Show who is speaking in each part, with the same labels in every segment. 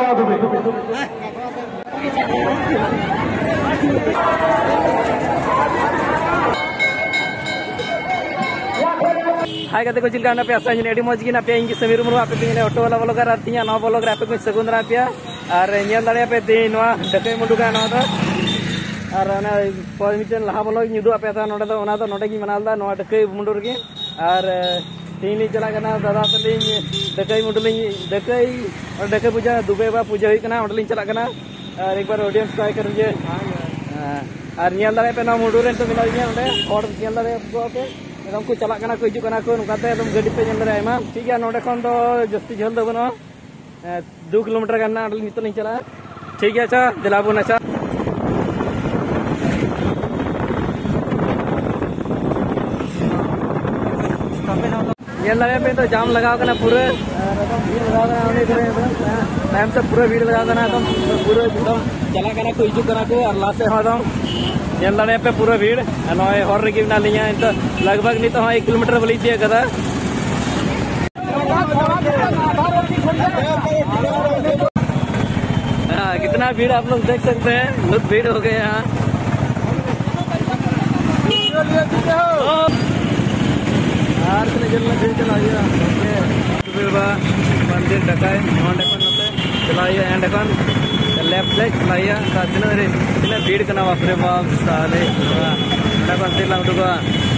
Speaker 1: हाय कहते को चिल्का पे आसा ने मज गी ना पे इंगी समीर मुरु आपे पिने ऑटो वाला ब्लॉगर आर तिया नवा ब्लॉगर आपे को सगुंदरा पे और नेल दाड़े पे दे नवा डके मुडुगा नवा दो और ना परमिशन लहा ब्लॉग निदु आपे ता नोडे दो ओना दो नोडे गी मनालदा नवा डके मुंडुर गे और तीन ली चला गना दादा तलिंग डके मुडुलिंग डके पूजा दुबे बा पूजा हुई कना ओडलिंग चला गना और एक बार ऑडियंस ट्राई कर जे और नेल दाड़े पे ना मुडुरेन तो मिला गे ओडे और नेल दाड़े पे एकदम को चला को हिजू को नुकाते एकदम गाड़ी पे जल रहा है ठीक है नोडे खन तो जस्ती झल दो बनो 2 किलोमीटर गाना अडल नितो नहीं चला ठीक है अच्छा दिलाबुन अच्छा पे तो जाम लगाओ करना पूरे एकदम भीड़ लगाओ करना टाइम से पूरे भीड़ लगाओ करना एकदम पूरे एकदम चला करना को हिजू करना को और लास्ट एकदम नेल पे पूरा भीड़ नॉय हॉर रेगी ना लिया तो लगभग नहीं तो 1 किलोमीटर बोली थी कदा कितना भीड़ आप लोग देख सकते हैं बहुत भीड़ हो गए यहाँ मंदिर डकाय चलाइए एंड लेफ्ट लेग चलाइए तीन भीड़ करना बापरे बाप साले उठुआ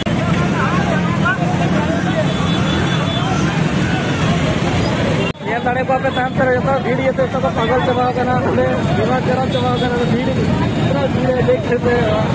Speaker 1: दाड़े को भीड़ ये तो पागल चबा दिमाग खराब चबा भीड़ इतना भीड़ देख सकते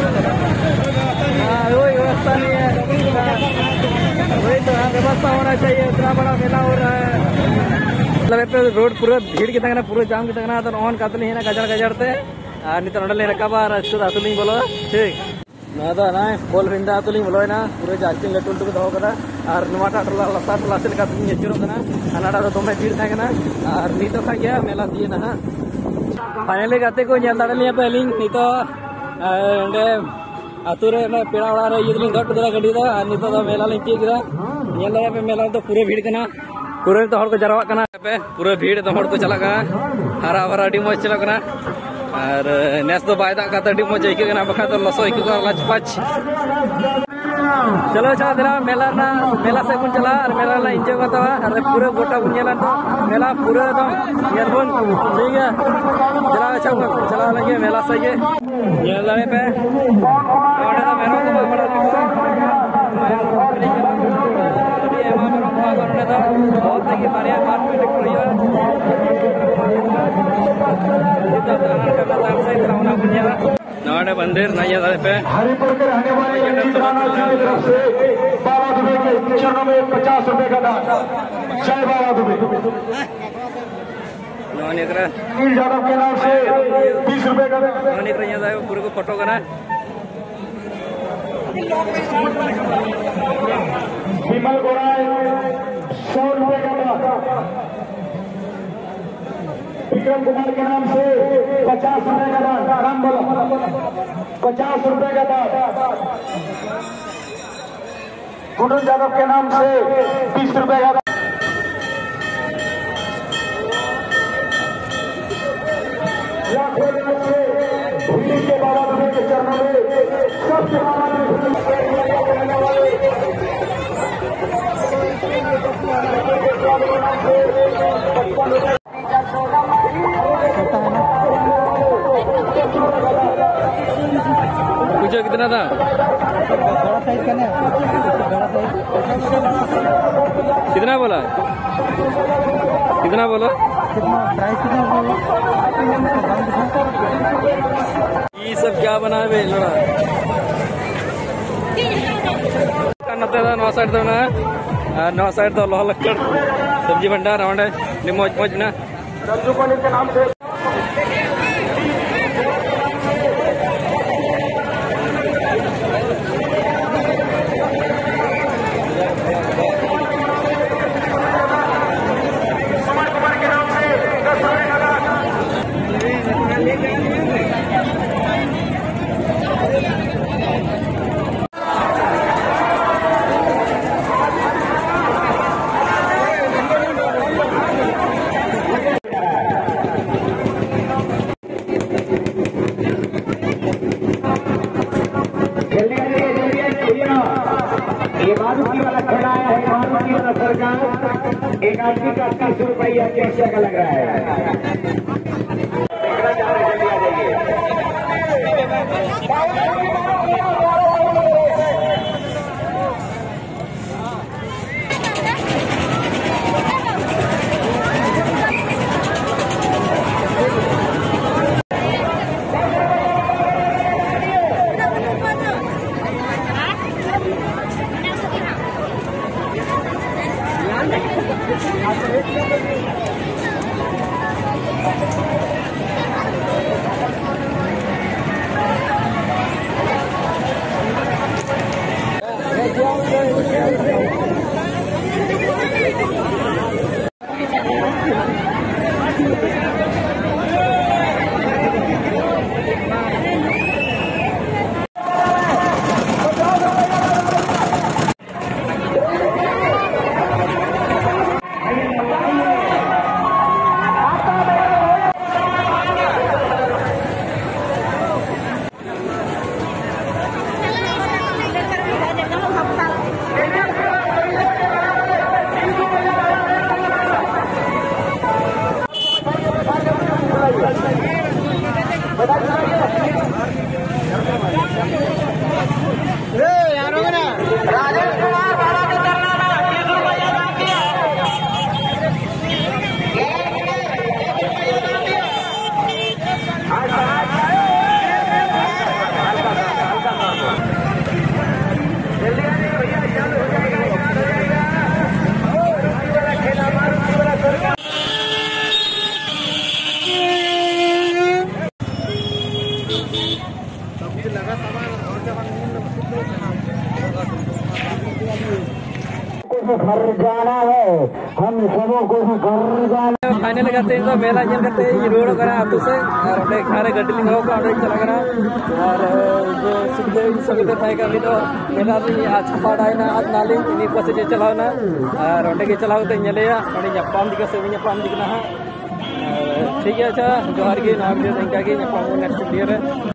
Speaker 1: वही व्यवस्था नहीं है वही तो व्यवस्था होना चाहिए इतना बड़ा मेला हो रहा है मतलब रोड पूरा भीड़ की तंगना पूरा जाम की तंगना तो ऑन कातली है ना गजड़ते नित नोडले रकाबा अतुलिंग बोलो ठीक ना तो ना कोल फिंदा अतुलिंग बोलो ना पूरा जास्ती लटू लटू दो कदा और नवाटा टला लसा टला से का तुम चुरो कना अनाडा तो तुम्हें भीड़ था और नितो खा गया मेला दिए ना फाइनली गाते को नेल दाड़े लिया पहली नितो अंडे आतुरे ना पेड़ा ओड़ा रे ये गट दरा गड्डी दा और नितो दा मेला लिंग की गिरा नेल दाड़े पे मेला तो पूरे भीड़ कना पूरे तो हर को जरवा कना पे पूरे भीड़ तो हर को चला कना हरा भरा डी मज चला कना और नेस तो बायदा का डी मज इके कना बखा तो लसो इके को लच पच चलो अच्छा दिला मेला से कुन चला और मेला ला एंजॉय करता और पूरे गोटा बुनियाला तो मेला पूरे एकदम येरबुन ठीक है चला अच्छा चला लगे मेला से ये दाड़े पे और तो मेरा को बड़ा बहुत देखिए मारिया मार पे नवाड़े मंदिर नया पे
Speaker 2: हरिपुर के रहने वाले तरफ से बाबा दुबे के चरणों में 50 रुपए का दान जय बाबा दुबे यादव के नाम से 20 रुपए का दान
Speaker 1: पूरे को फोटो करना
Speaker 2: विमल गोराय 100 रुपए का दान विक्रम कुमार के नाम से 50 रुपए का दान राम बोलो 50 रुपए का दान गुडू यादव के नाम से 20 रुपए का दान के बाबा दुबे के चरणों में सबसे
Speaker 1: पूछो कितना था
Speaker 3: बड़ा साइज का ना बड़ा साइज
Speaker 1: कितना बोला
Speaker 3: प्राइस
Speaker 1: ये सब क्या बना है लड़ा नौ साइड तो ना 9 साइड तो लोहा लक्कड़ सब्जी भंडार हमारे मौज मौज ना
Speaker 2: के नाम से एक आदमी का 80 रुपया कैसे का लग रहा है। घर जाना है, हम सबों को भी घर जाना।
Speaker 1: फाइनल करते हैं तो मेला जल करते हैं रोड करा आतु से और अपने खाने गड्डी लिंग होगा और चला करा और जो सुखदेव सविता भाई का भी तो मेला भी आज छपाड़ा है ना आज नाली इन्हीं पास से चलाओ ना और रोटे के चलाओ तो इंजले या और जपाम दिखा से भी जपाम दिखना है ठीक है। अच्छा जोहार के नाम दे देंगे कि जपाम नेक्स्ट वीडियो है।